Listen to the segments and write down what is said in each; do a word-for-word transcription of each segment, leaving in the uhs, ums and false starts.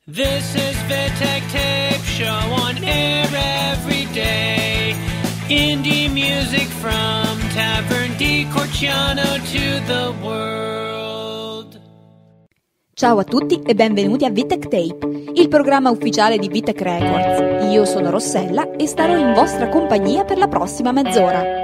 This is Vitek Tape Show on air every day. Indie music from Tavern di Corciano to the world. Ciao a tutti e benvenuti a Vitek Tape, il programma ufficiale di Vitek Records. Io sono Rossella e starò in vostra compagnia per la prossima mezz'ora.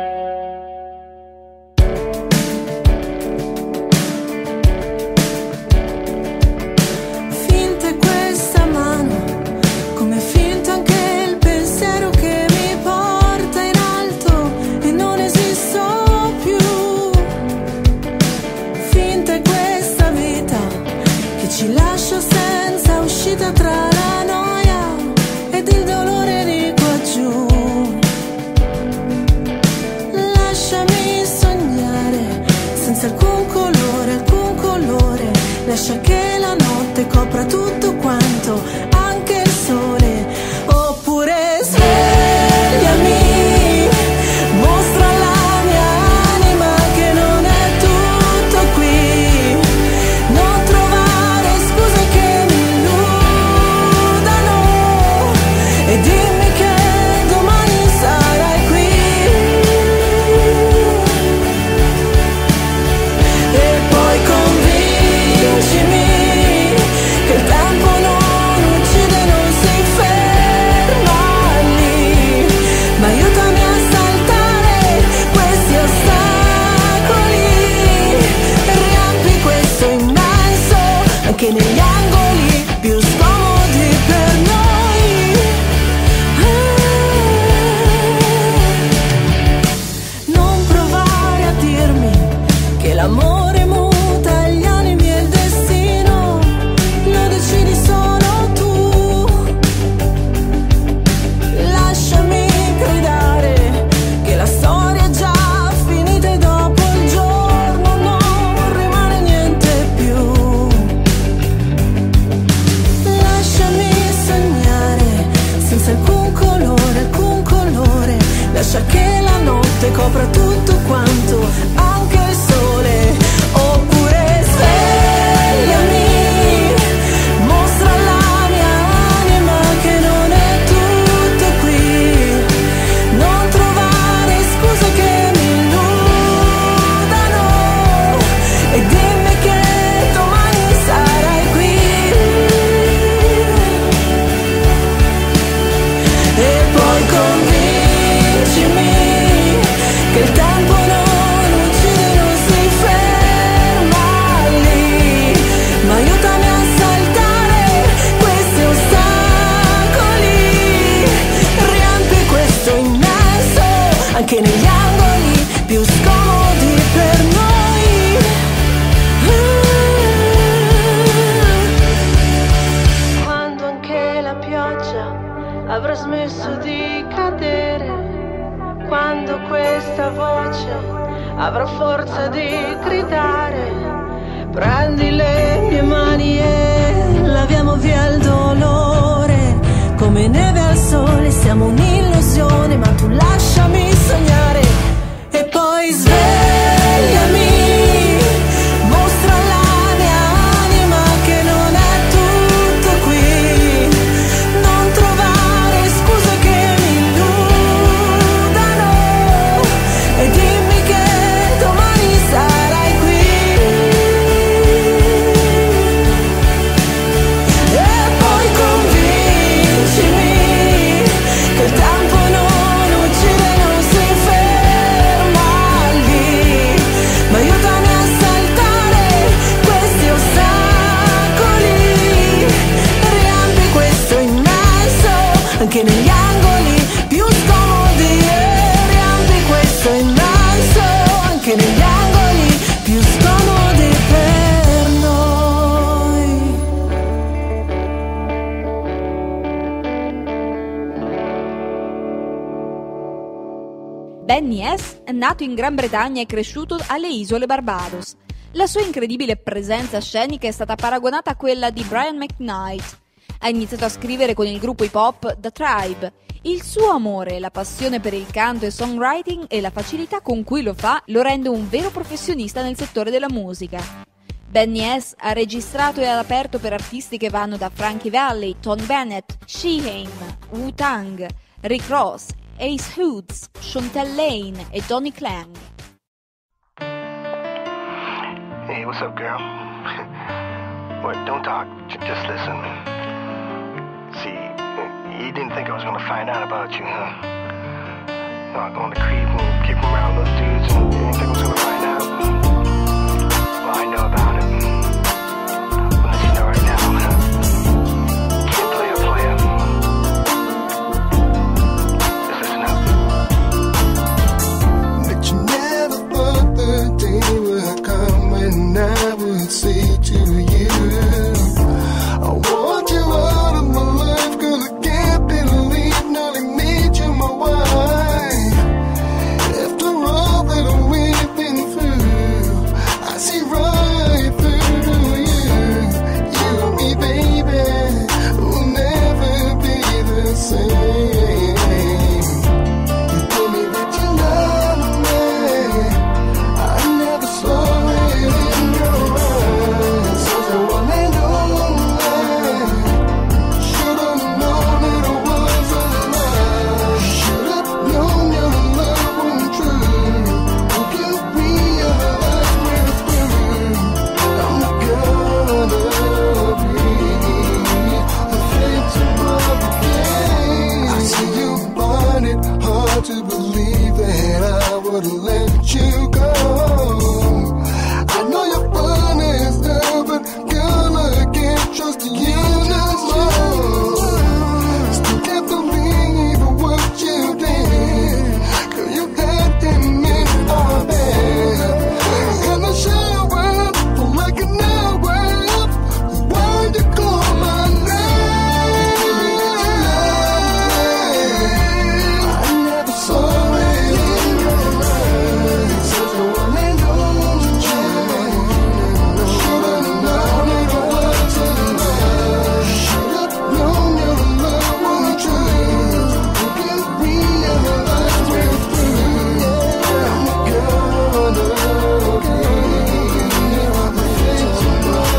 Lascia che la notte copra tutto quanto, anche il sole. Oppure svegliami, mostra alla mia anima che non è tutto qui. Non trovare scuse che mi illudano e dimmi che domani sarai qui. E poi convincimi che il tempo non uccide, non si ferma lì, ma aiutami a saltare questi ostacoli e riempi questo immenso anche negli angoli più scomodi per noi. Ah, non provare a dirmi che l'amore muta gli animi e il destino, lo decidi solo tu. Lasciami gridare che la storia è già finita e dopo il giorno non rimane niente più. Lasciami sognare senza alcun colore, alcun colore. Lascia che la notte copra tutto quanto, anche il sole. Oppure svegliami, mostra alla mia anima che non è tutto qui. Non trovare scuse che mi illudano e dimmi che domani sarai qui. E poi convincimi che il tempo non uccide, non si ferma lì, ma aiutami a saltare questi ostacoli, riempi questo immenso anche negli angoli più scomodi per noi. Ah. Quando anche la pioggia avrà smesso di cadere, quando questa voce avrà forza di gridare, prendi le mie mani e laviamo via il dolore. Come neve al sole siamo un'illusione, ma tu lasciami sognare. E poi svegliami, mostra alla mia anima che non è tutto qui. Non trovare scuse che mi illudano e dimmi che domani sarai qui. E poi convincimi che il tempo non uccide, non si ferma lì, ma aiutami a saltare questi ostacoli, riempi questo immenso anche negli angoli più scomodi, e riempi questo immenso anche negli angoli più scomodi per noi. Benny S. è nato in Gran Bretagna e cresciuto alle isole Barbados. La sua incredibile presenza scenica è stata paragonata a quella di Brian McKnight. Ha iniziato a scrivere con il gruppo hip hop The Tribe. Il suo amore, la passione per il canto e songwriting e la facilità con cui lo fa lo rende un vero professionista nel settore della musica. Benny S ha registrato e ha aperto per artisti che vanno da Frankie Valli, Tony Bennett, Sheehan, Wu-Tang, Rick Ross, Ace Hoods, Chantel Lane e Donny Clang. Hey, what's up, girl? What? Don't talk. J- just listen. See, you didn't think I was gonna find out about you, huh? No, going to creep and keep around those dudes, and you didn't think I was gonna find out. Well, I know about it. I'll let you know right now. Can't play a player. Just listen up. But you never thought the day would come when I would say to you, I want you out of my life, 'cause I can't believe now they made you my wife. After all that we've been through, I see right through you. You and me, baby, will never be the same. You told me that you love me, I never saw it in your eyes. So the one and only, should've known it was a lie. Should've known your love wasn't true. Hope you realize we're through. I'm gonna be the victim of the game. I see you find it hard to believe that I would let you go. I know you're funny as hell, but girl, I can't trust you no more. Still can't believe what you did, 'cause you had them in my bed. And I shower for like an hour. Why'd you call my name? I never saw it in your eyes. So the one and only, should've known it was a lie. Should've known your love wasn't true. Hope you realize we're through. I'm gonna be the victim of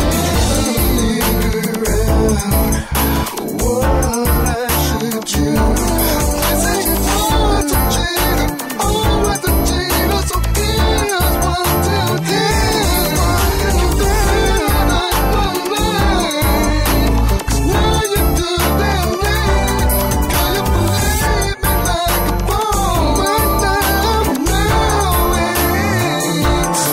figure out what I should do. This ain't hard to cheat, always the cheater. So here's what I'll do. You did like one night, 'cause now you do that late. Can you believe me like a bomb? Right now, now it's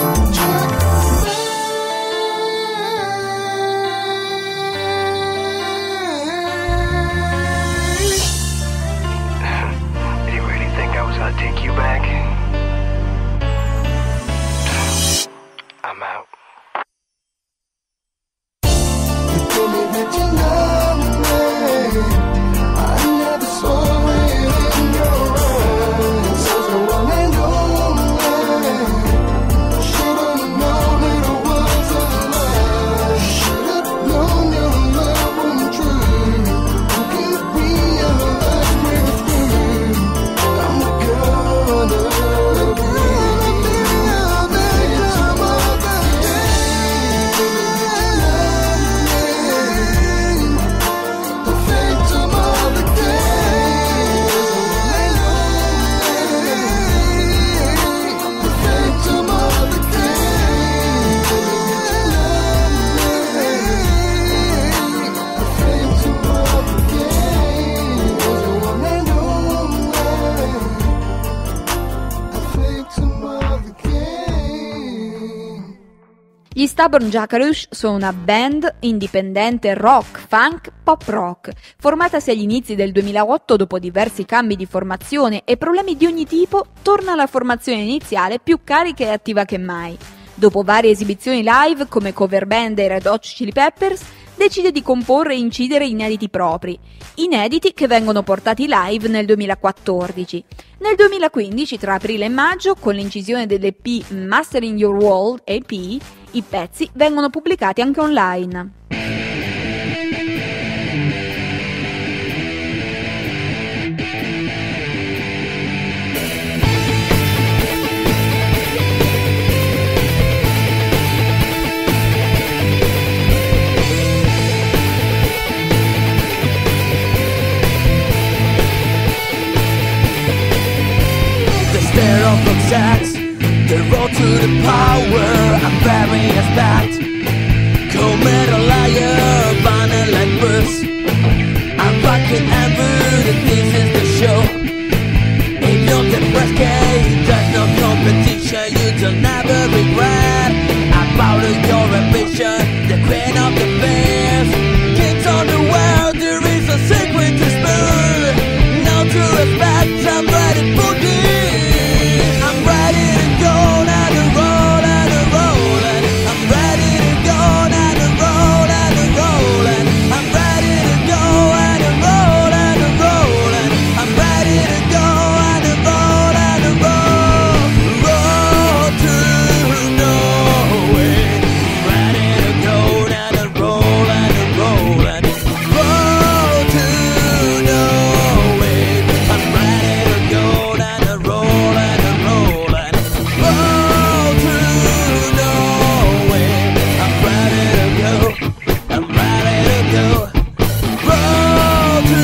Did you really think I was gonna take you back? I'm out. You told me that you love me, I never saw it in your eyes. So the one and only, should've known it was a lie. Should've known your love wasn't true. Hope you realize we're through. I'm gonna be the victim of the game. The victim of the game. The victim of the game. The victim of the game. The one and only. The victim of the game. Gli Stubborn Jackarush sono una band indipendente rock, funk, pop rock, formatasi agli inizi del duemilaotto. Dopo diversi cambi di formazione e problemi di ogni tipo, torna alla formazione iniziale più carica e attiva che mai. Dopo varie esibizioni live come cover band dei Red Hot Chili Peppers, decide di comporre e incidere inediti propri, inediti che vengono portati live nel duemilaquattordici. Nel duemilaquindici, tra aprile e maggio, con l'incisione dell'E P Mastering Your World E P, i pezzi vengono pubblicati anche online. power, I'm very respect. Come a liar, banner like Bruce. I'm fucking angry that this is the show. If you're the first case, there's no competition. You don't ever regret about your ambition, the queen of the bears. Kids on the world, there is a secret to spare. No to respect, I'm ready for this. I'm ready to go down the road and the road. I'm ready to go down the road and the road. I'm ready to go and the road and the road. I'm ready to go and the road and the road. Road to nowhere. Ready to go down the road and the road. Road to nowhere. I'm ready to go down the road and the road. Road to nowhere. I'm ready to go. I'm ready to go. Road to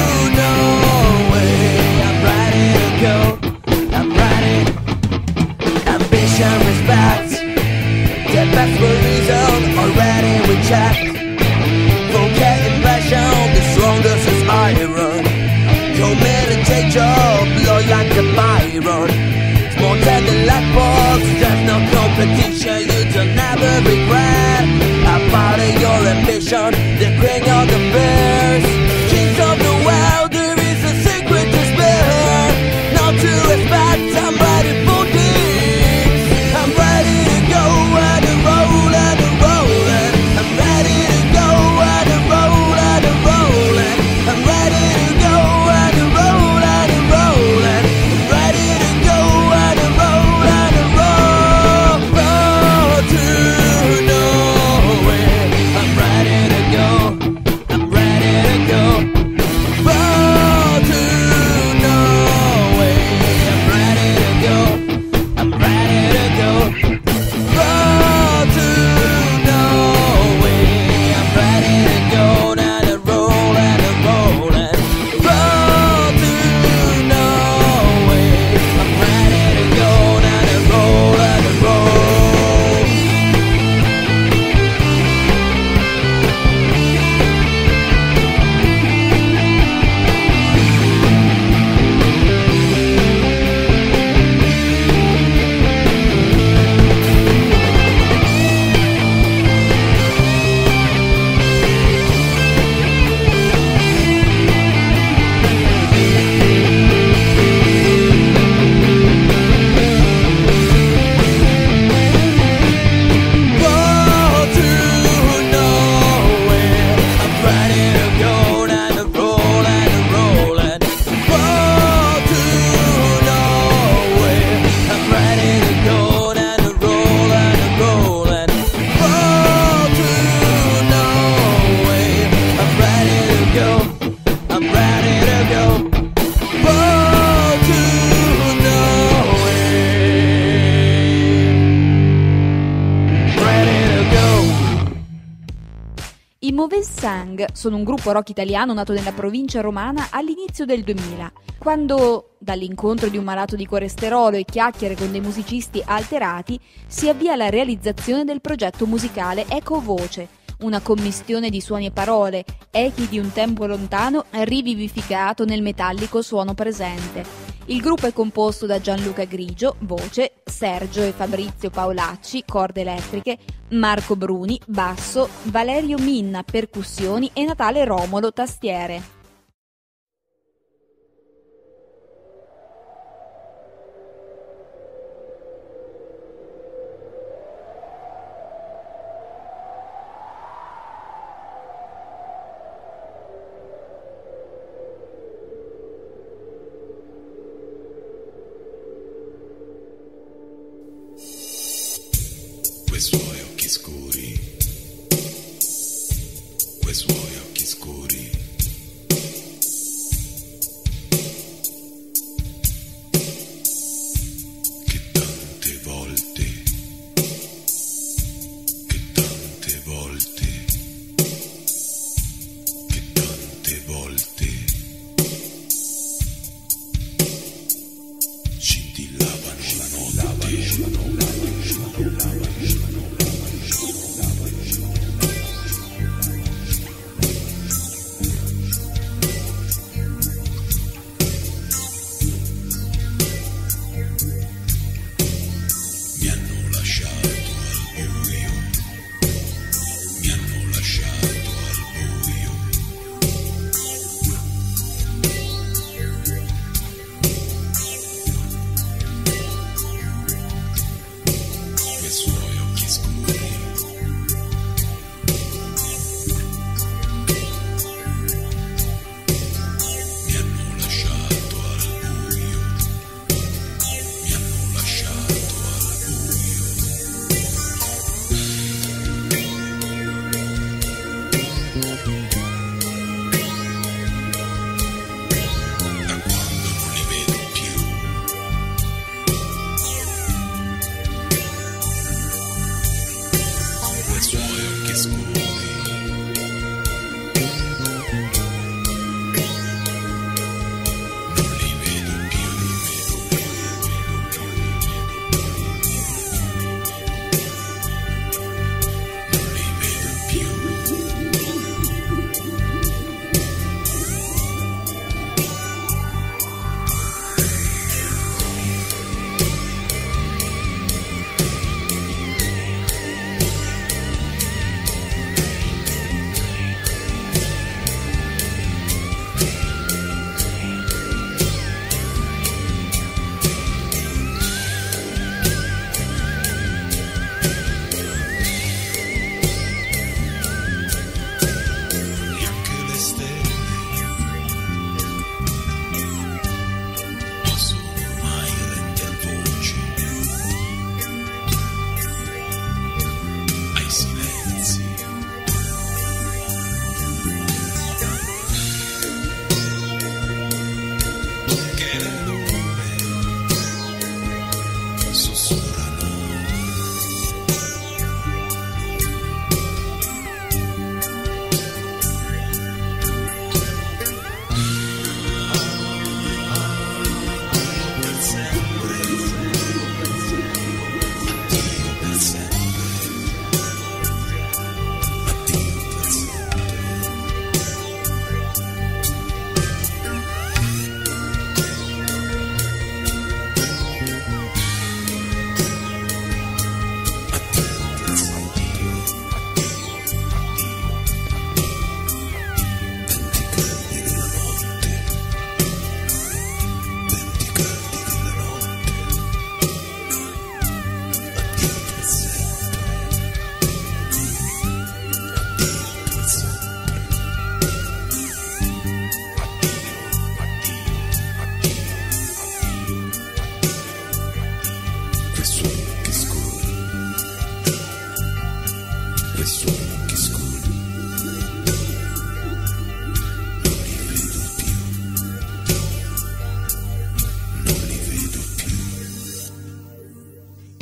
nowhere. I'm ready to go. I'm ready. Ambition, respect. The best for reason already we check. Forget impression, the strongest is iron. Commit a day job, blow like the Byron. Small than the light box, there's no competition. You don't ever regret about your ambition. The queen of the bears, kings of the world. There is a secret to spare. Not to respect, I'm ready for this. I'm ready to go and the roll and the roll. I'm ready to go and the roll and the roll. I'm ready to go and the roll and the roll. I'm ready to go and the roll and the roll. Roll to nowhere. I'm ready to go. I'm ready to go. Roll to nowhere. I'm ready to go. I'm ready to go. Roll to nowhere. I'm ready to go down the road and the road. Roll to nowhere. I'm ready to go down the road and the road. Roll to nowhere. I'm ready to go down the road and the road. Roll to nowhere. I'm ready to go down the road and the road. Roll to nowhere. I'm ready to go. I'm ready to go. Roll to nowhere. Ready to go. I Mauvais Sang sono un gruppo rock italiano nato nella provincia romana all'inizio del duemila, quando, dall'incontro di un malato di colesterolo e chiacchiere con dei musicisti alterati, si avvia la realizzazione del progetto musicale Eco Voce, una commistione di suoni e parole, echi di un tempo lontano rivivificato nel metallico suono presente. Il gruppo è composto da Gianluca Grigio, voce, Sergio e Fabrizio Paolacci, corde elettriche, Marco Bruni, basso, Valerio Minna, percussioni e Natale Romolo, tastiere. Quei suoi occhi scuri, quei suoi occhi scuri, che tante volte, che tante volte, che tante volte scintillavano la notte.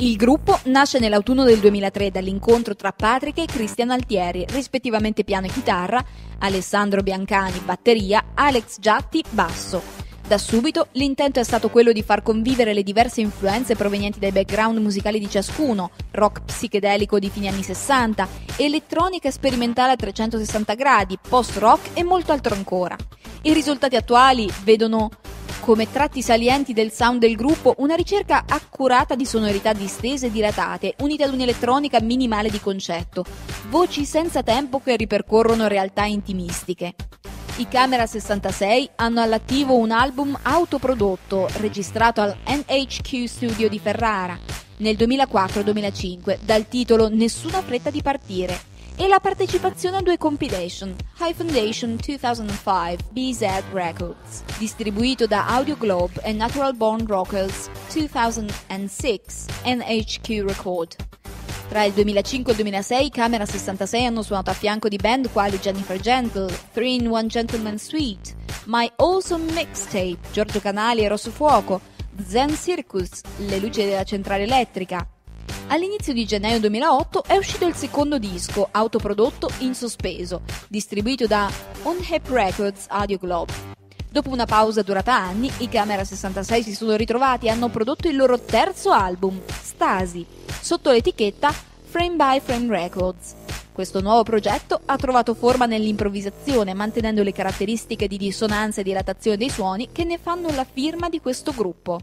Il gruppo nasce nell'autunno del duemilatré dall'incontro tra Patrick e Cristian Altieri, rispettivamente piano e chitarra, Alessandro Biancani batteria, Alex Giatti basso. Da subito l'intento è stato quello di far convivere le diverse influenze provenienti dai background musicali di ciascuno, rock psichedelico di fine anni sessanta, elettronica sperimentale a trecentosessanta gradi, post-rock e molto altro ancora. I risultati attuali vedono come tratti salienti del sound del gruppo una ricerca accurata di sonorità distese e dilatate, unite ad un'elettronica minimale di concetto, voci senza tempo che ripercorrono realtà intimistiche. I Camera sessantasei hanno all'attivo un album autoprodotto, registrato al N H Q Studio di Ferrara nel duemilaquattro duemilacinque, dal titolo Nessuna fretta di partire, e la partecipazione a due compilation, High Foundation duemilacinque B Z Records, distribuito da Audio Globe e Natural Born Rockers duemilasei N H Q Record. Tra il duemilacinque e il duemilasei i Camera sessantasei hanno suonato a fianco di band quali Jennifer Gentle, Three in One Gentleman Suite, My Awesome Mixtape, Giorgio Canali e Rosso Fuoco, Zen Circus, Le luci della centrale elettrica. All'inizio di gennaio duemilaotto è uscito il secondo disco, autoprodotto In Sospeso, distribuito da On Hip Records Audio Globe. Dopo una pausa durata anni, i Camera sessantasei si sono ritrovati e hanno prodotto il loro terzo album, Stasi, sotto l'etichetta Frame by Frame Records. Questo nuovo progetto ha trovato forma nell'improvvisazione, mantenendo le caratteristiche di dissonanza e dilatazione dei suoni che ne fanno la firma di questo gruppo.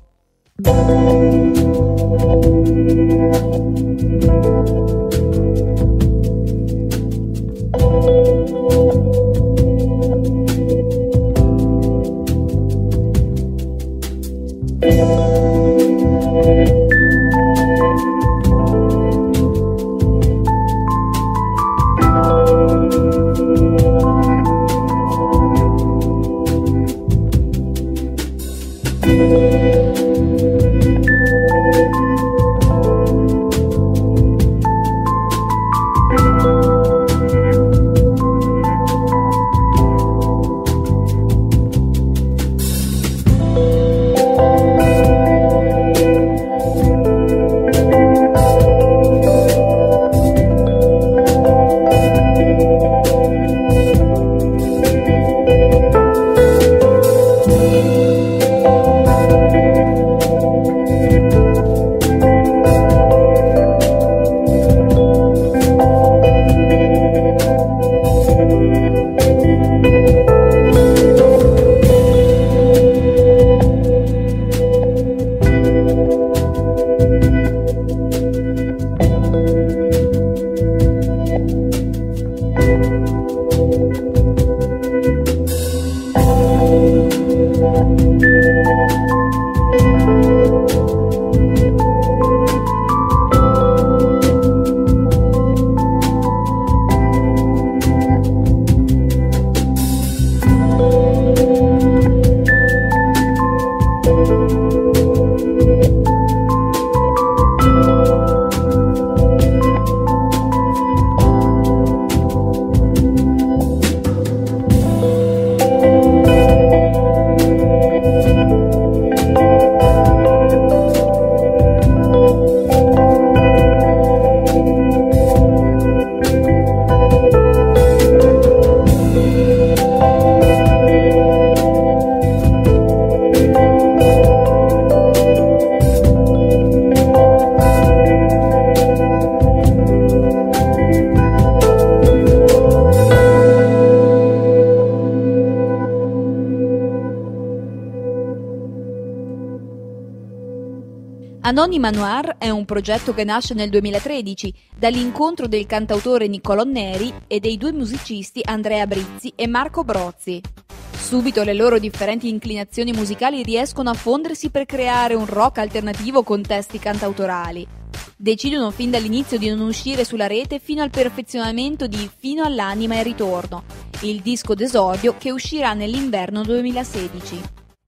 Anonima Noir è un progetto che nasce nel duemilatredici dall'incontro del cantautore Niccolò Neri e dei due musicisti Andrea Brizzi e Marco Brozzi. Subito le loro differenti inclinazioni musicali riescono a fondersi per creare un rock alternativo con testi cantautorali. Decidono fin dall'inizio di non uscire sulla rete fino al perfezionamento di Fino all'anima e ritorno, il disco d'esordio che uscirà nell'inverno duemilasedici.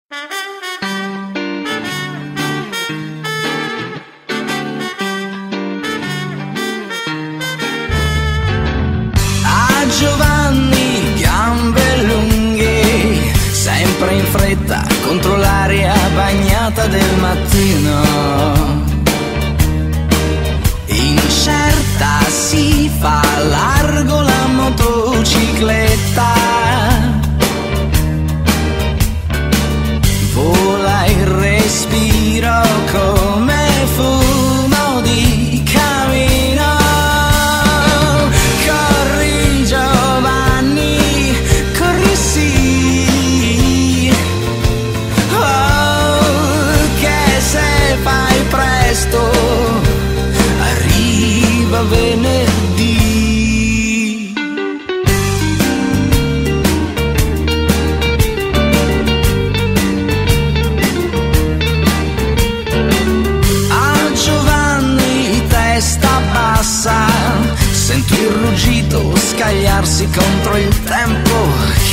Giovanni, gambe lunghe, sempre in fretta contro l'aria bagnata del mattino.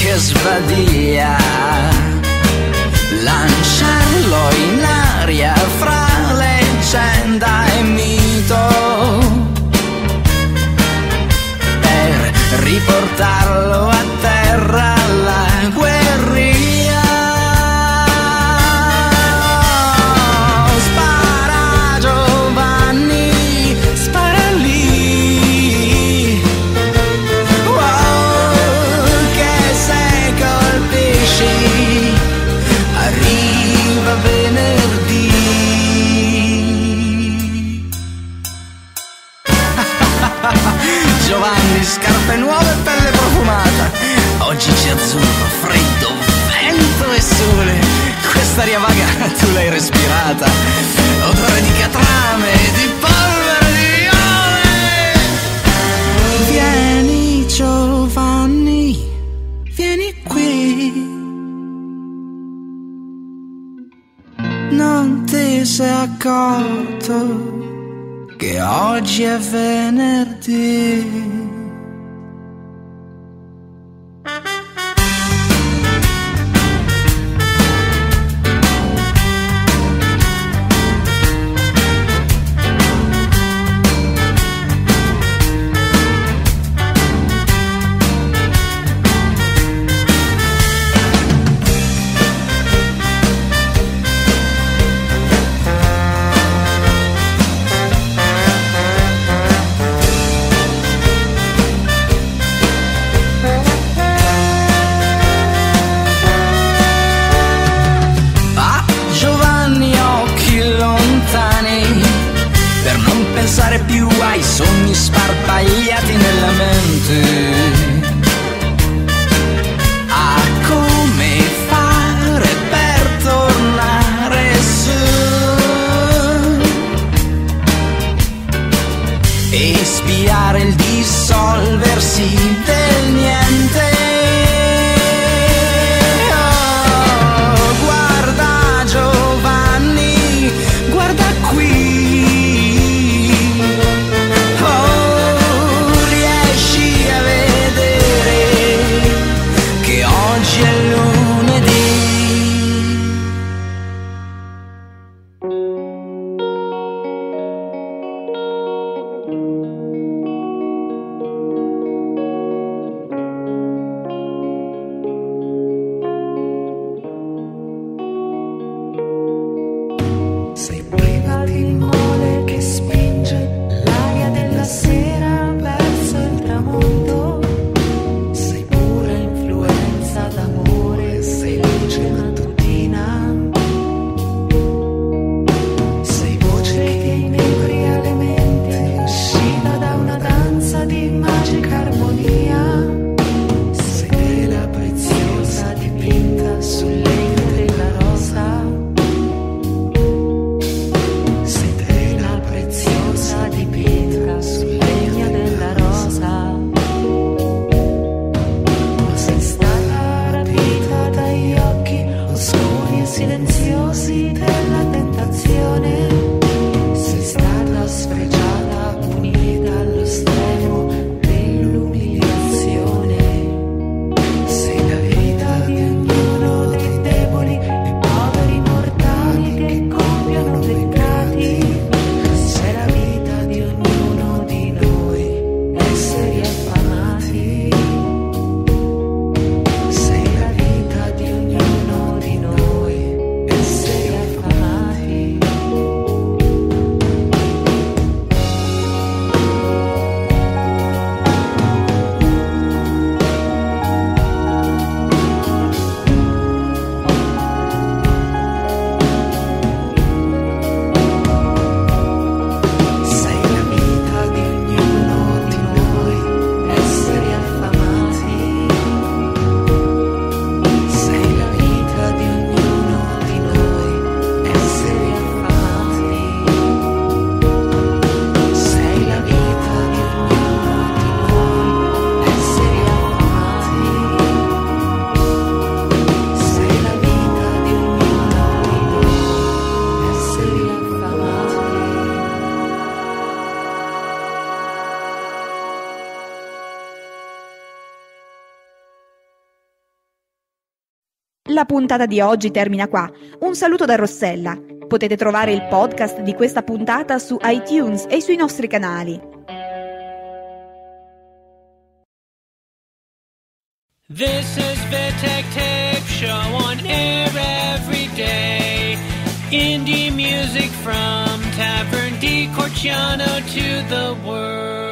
che sbadia, lanciarlo in aria fra leggenda e mito, per riportarlo a terra alla guerriglia. Spara Giovanni, spara lì, wow, che se colpisci arriva venerdì. Giovanni, scarpe nuove e pelle profumata. Oggi c'è azzurro, freddo, vento e sole. Quest'aria vaga tu l'hai respirata. Odore di catrame, di polvere, di ole. Vieni Giovanni, vieni qui. Non ti sei accorto che oggi è venerdì? Pensare più ai sogni sparpagliati nella mente, a come fare per tornare su e spiare il dissolversi del niente. Oh, guarda Giovanni, guarda qui. Riesci a vedere La puntata di oggi termina qua. Un saluto da Rossella. Potete trovare il podcast di questa puntata su iTunes e sui nostri canali. This is Vittek Tape Show on air every day. Indie music from Tavern di Corciano to the world.